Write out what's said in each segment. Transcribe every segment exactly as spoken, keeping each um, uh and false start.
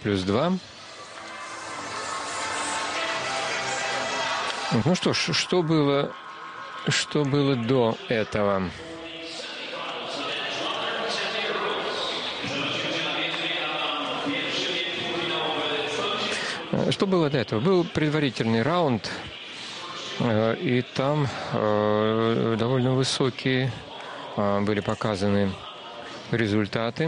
плюс два. Ну что ж, что было, что было до этого? Что было до этого? Был предварительный раунд, и там довольно высокие были показаны результаты.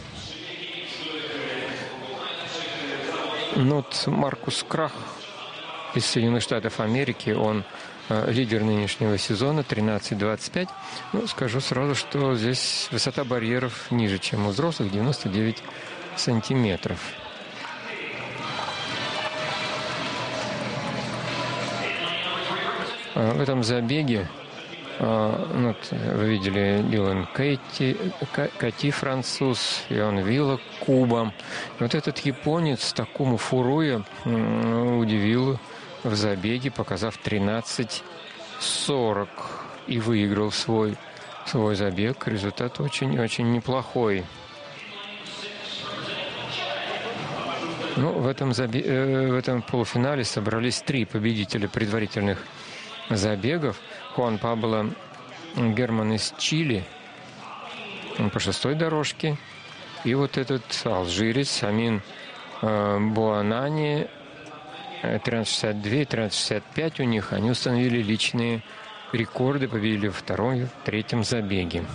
Ну, вот Маркус Крах из Соединенных Штатов Америки, он лидер нынешнего сезона, тринадцать двадцать пять. Ну, скажу сразу, что здесь высота барьеров ниже, чем у взрослых, девяносто девять сантиметров. В этом забеге, ну, вот, вы видели Дилан Кати, Кати француз, Иоанн Вилла Куба. И вот этот японец Такому Фуруя удивил в забеге, показав тринадцать сорок, и выиграл свой, свой забег. Результат очень-очень неплохой. Ну, в этом, забе... в этом полуфинале собрались три победителя предварительных забегов. Хуан Пабло Герман из Чили по шестой дорожке. И вот этот алжирец Амин э, Буанани, тринадцать шестьдесят два, тринадцать шестьдесят пять у них. Они установили личные рекорды, победили в втором и в третьем забеге.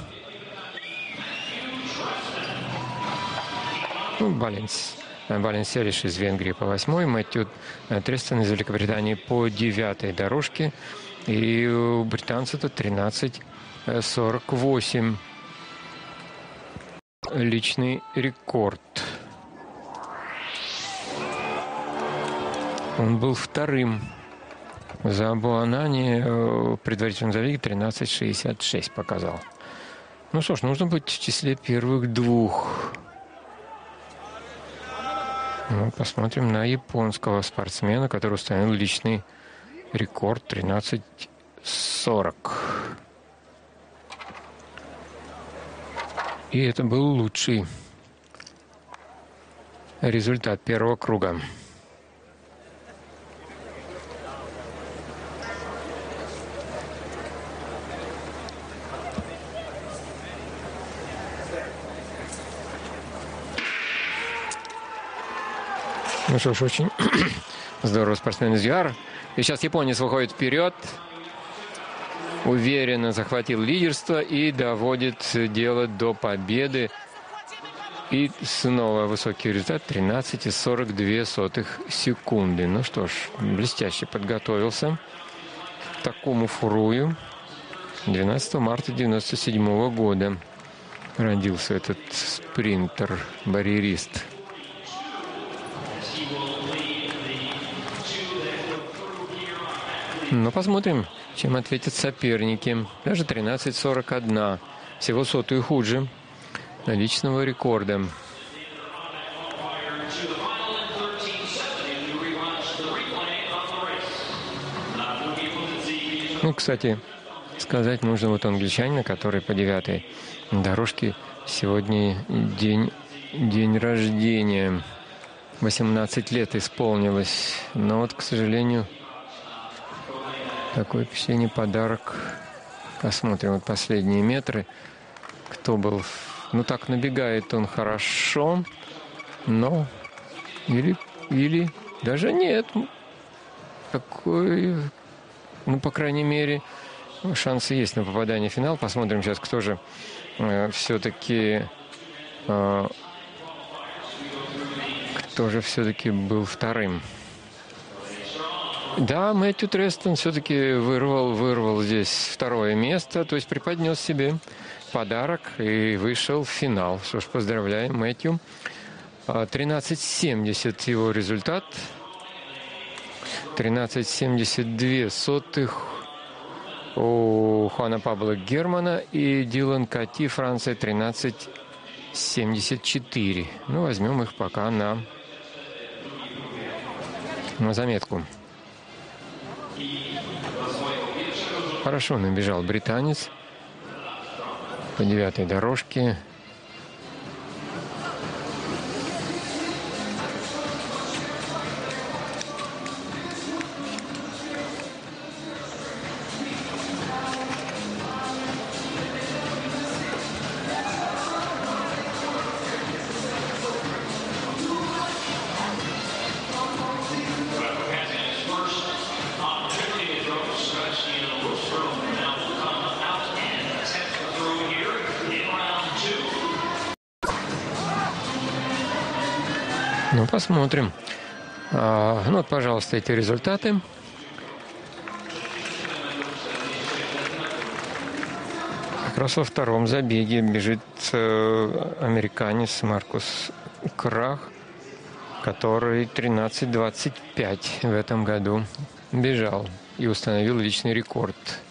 Ну, Баленс. Баленс Селиш из Венгрии по восьмой, Мэтью Трестон из Великобритании по девятой дорожке. И у британца-то тринадцать сорок восемь. Личный рекорд. Он был вторым. За Буанани в предварительном забеге тринадцать шестьдесят шесть показал. Ну что ж, нужно быть в числе первых двух. Ну, посмотрим на японского спортсмена, который установил личный рекорд тринадцать сорок. И это был лучший результат первого круга. Ну что ж, очень здорово, спортсмен из ЮАР. И сейчас японец выходит вперед, уверенно захватил лидерство и доводит дело до победы. И снова высокий результат, тринадцать сорок две секунды. Ну что ж, блестяще подготовился к Такому Фурую. двенадцатого марта девяносто седьмого года родился этот спринтер, барьерист. Ну, посмотрим, чем ответят соперники. Даже тринадцать сорок один. Всего сотую хуже личного рекорда. Ну, кстати, сказать нужно вот англичанина, который по девятой дорожке сегодня день, день рождения. восемнадцать лет исполнилось. Но вот, к сожалению, такое впечатление, подарок. Посмотрим вот последние метры. Кто был... Ну, так набегает он хорошо, но... Или... Или... Даже нет. Такой... Ну, по крайней мере, шансы есть на попадание в финал. Посмотрим сейчас, кто же э, все-таки... Э, кто же все-таки был вторым. Да, Мэтью Трестон все-таки вырвал, вырвал здесь второе место, то есть преподнес себе подарок и вышел в финал. Что ж, поздравляем Мэтью. тринадцать семьдесят его результат. тринадцать семьдесят два сотых у Хуана Пабло Германа и Дилан Кати, Франция, тринадцать семьдесят четыре. Ну, возьмем их пока на, на заметку. Хорошо набежал британец по девятой дорожке. Ну, посмотрим. А, ну, вот, пожалуйста, эти результаты. Как раз во втором забеге бежит э, американец Маркус Крах, который тринадцать двадцать пять в этом году бежал и установил личный рекорд